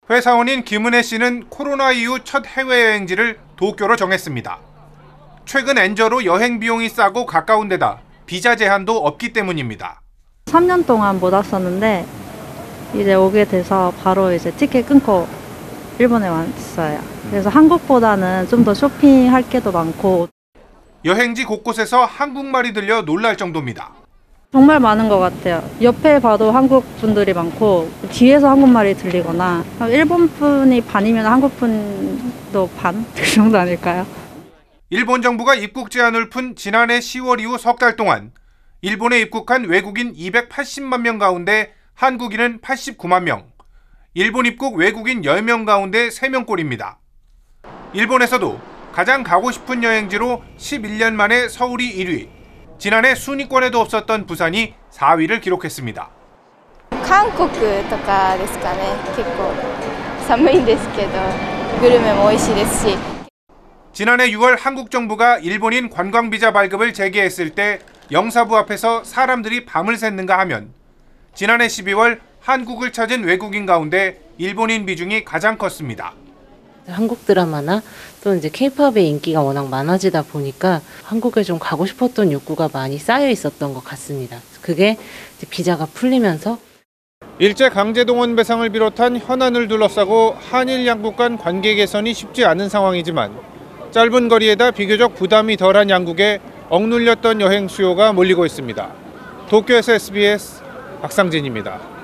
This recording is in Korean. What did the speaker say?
회사원인 김은혜 씨는 코로나 이후 첫 해외여행지를 도쿄로 정했습니다. 최근 엔저로 여행 비용이 싸고 가까운 데다 비자 제한도 없기 때문입니다. 3년 동안 못 왔었는데 이제 오게 돼서 바로 이제 티켓 끊고 일본에 왔어요. 그래서 한국보다는 좀 더 쇼핑할 게도 많고 여행지 곳곳에서 한국말이 들려 놀랄 정도입니다. 정말 많은 것 같아요. 옆에 봐도 한국 분들이 많고 뒤에서 한국말이 들리거나 일본 분이 반이면 한국 분도 반? 그 정도 아닐까요? 일본 정부가 입국 제한을 푼 지난해 10월 이후 석 달 동안 일본에 입국한 외국인 280만 명 가운데 한국인은 89만 명, 일본 입국 외국인 10명 가운데 3명꼴입니다. 일본에서도 가장 가고 싶은 여행지로 11년 만에 서울이 1위, 지난해 순위권에도 없었던 부산이 4위를 기록했습니다. 한국とかですかね。結構寒いんですけどグルメも美味しいですし。 지난해 6월 한국 정부가 일본인 관광비자 발급을 재개했을 때 영사부 앞에서 사람들이 밤을 샜는가 하면 지난해 12월 한국을 찾은 외국인 가운데 일본인 비중이 가장 컸습니다. 한국 드라마나 또 이제 K-팝의 인기가 워낙 많아지다 보니까 한국에 좀 가고 싶었던 욕구가 많이 쌓여 있었던 것 같습니다. 그게 이제 비자가 풀리면서 일제 강제동원 배상을 비롯한 현안을 둘러싸고 한일 양국 간 관계 개선이 쉽지 않은 상황이지만 짧은 거리에다 비교적 부담이 덜한 양국에 억눌렸던 여행 수요가 몰리고 있습니다. 도쿄에서 SBS 박상진입니다.